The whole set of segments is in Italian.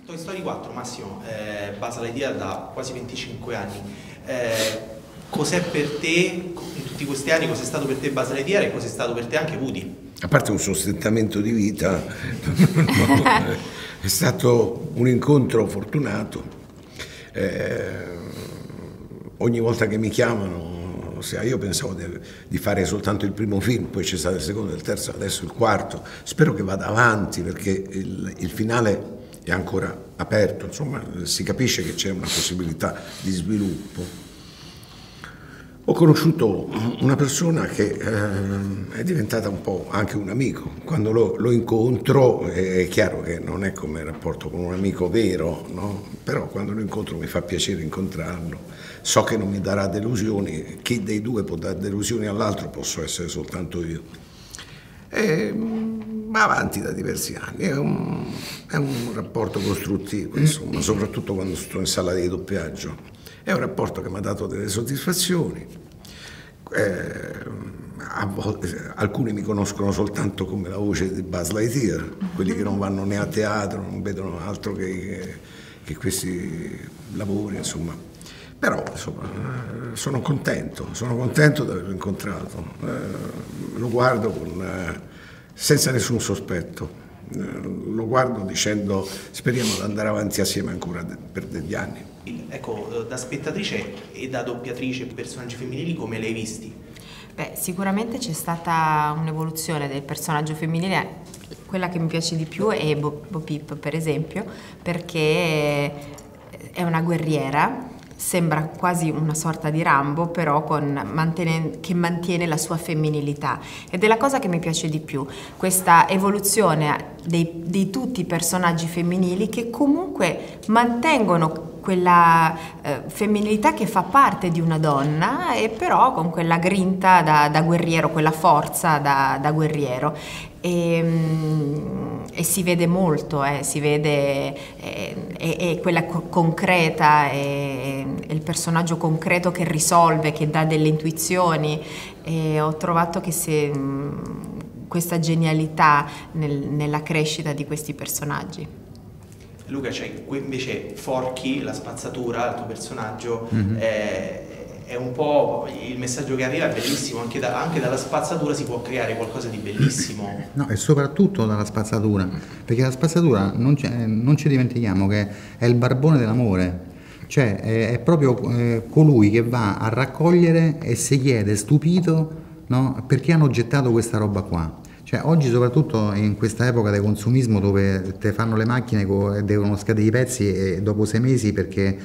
Toy Story 4, Massimo, Buzz Lightyear da quasi 25 anni. Cos'è per te, in tutti questi anni, cos'è stato per te Buzz Lightyear e cos'è stato per te anche Woody? A parte un sostentamento di vita, è stato un incontro fortunato. Ogni volta che mi chiamano, io pensavo di fare soltanto il primo film, poi c'è stato il secondo, il terzo, adesso il quarto. Spero che vada avanti perché il finale è ancora aperto, insomma si capisce che c'è una possibilità di sviluppo. Ho conosciuto una persona che è diventata un po' anche un amico. Quando lo incontro è chiaro che non è come il rapporto con un amico vero, no? Però quando lo incontro mi fa piacere incontrarlo. So che non mi darà delusioni, chi dei due può dare delusioni all'altro posso essere soltanto io. Va avanti da diversi anni, è un rapporto costruttivo, insomma, soprattutto quando sto in sala di doppiaggio. È un rapporto che mi ha dato delle soddisfazioni. A volte, alcuni mi conoscono soltanto come la voce di Buzz Lightyear, quelli che non vanno né a teatro, non vedono altro che questi lavori, insomma. Però, insomma, sono contento di averlo incontrato. Lo guardo senza nessun sospetto. Lo guardo dicendo speriamo di andare avanti assieme ancora per degli anni. Ecco, da spettatrice e da doppiatrice personaggi femminili come li hai visti? Beh, sicuramente c'è stata un'evoluzione del personaggio femminile. Quella che mi piace di più è Bo Peep, per esempio, perché è una guerriera. Sembra quasi una sorta di Rambo, però che mantiene la sua femminilità, ed è la cosa che mi piace di più, questa evoluzione di tutti i personaggi femminili che comunque mantengono quella femminilità che fa parte di una donna, e però con quella grinta da guerriero, quella forza da guerriero. E si vede molto, si vede, è quella concreta, è il personaggio concreto che risolve, che dà delle intuizioni, e ho trovato che questa genialità nella crescita di questi personaggi. Luca, c'è invece Forky, la spazzatura, il tuo personaggio, è un po' il messaggio che arriva, è bellissimo, anche dalla spazzatura si può creare qualcosa di bellissimo. No, e soprattutto dalla spazzatura, perché la spazzatura non ci dimentichiamo che è il barbone dell'amore, cioè è proprio colui che va a raccogliere e si chiede stupito, no, perché hanno gettato questa roba qua. Cioè, oggi, soprattutto in questa epoca del consumismo dove te fanno le macchine e devono scadere i pezzi e dopo 6 mesi perché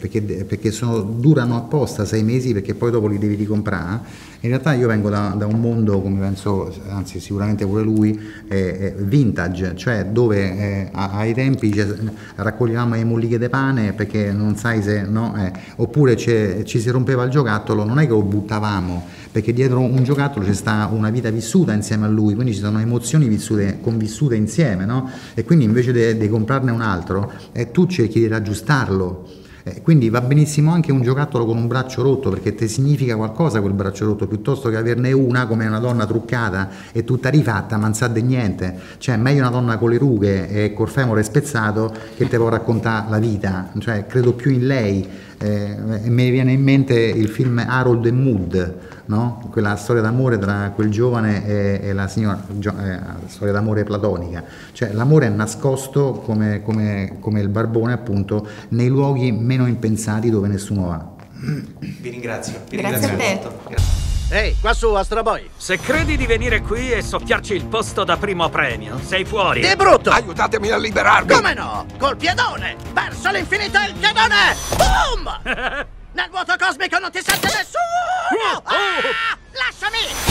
durano apposta 6 mesi perché poi dopo li devi ricomprare. In realtà io vengo da un mondo, come penso, anzi sicuramente pure lui, vintage, cioè dove ai tempi raccoglievamo le molliche di pane perché non sai se no, oppure ci si rompeva il giocattolo, non è che lo buttavamo, perché dietro un giocattolo c'è sta una vita vissuta insieme a lui, quindi ci sono emozioni convissute insieme, no? E quindi invece di comprarne un altro, tu cerchi di raggiustarlo. Quindi va benissimo anche un giocattolo con un braccio rotto, perché ti significa qualcosa quel braccio rotto, piuttosto che averne una come una donna truccata e tutta rifatta ma non sa di niente. Cioè meglio una donna con le rughe e col femore spezzato che te può raccontare la vita, cioè credo più in lei. Mi viene in mente il film Harold e Maude, no? Quella storia d'amore tra quel giovane e la signora, storia d'amore platonica, cioè l'amore è nascosto come il barbone, appunto, nei luoghi meno impensati dove nessuno va. Vi ringrazio. Grazie a te. Grazie. Ehi, qua su, Astro Boy! Se credi di venire qui e soffiarci il posto da primo premio, sei fuori! Di brutto! Aiutatemi a liberarmi! Come no? Col piedone! Verso l'infinito e il piedone! Boom! Nel vuoto cosmico non ti sente nessuno! Ah! Lasciami!